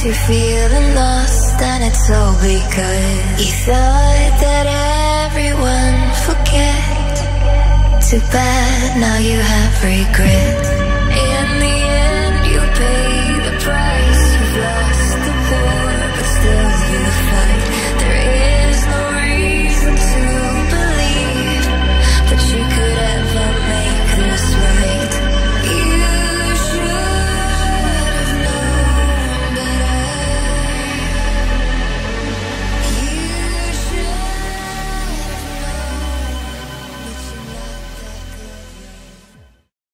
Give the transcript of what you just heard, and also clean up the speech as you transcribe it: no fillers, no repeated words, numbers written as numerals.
you're feeling lost, and it's all because you thought that everyone forget. Too bad, now you have regret.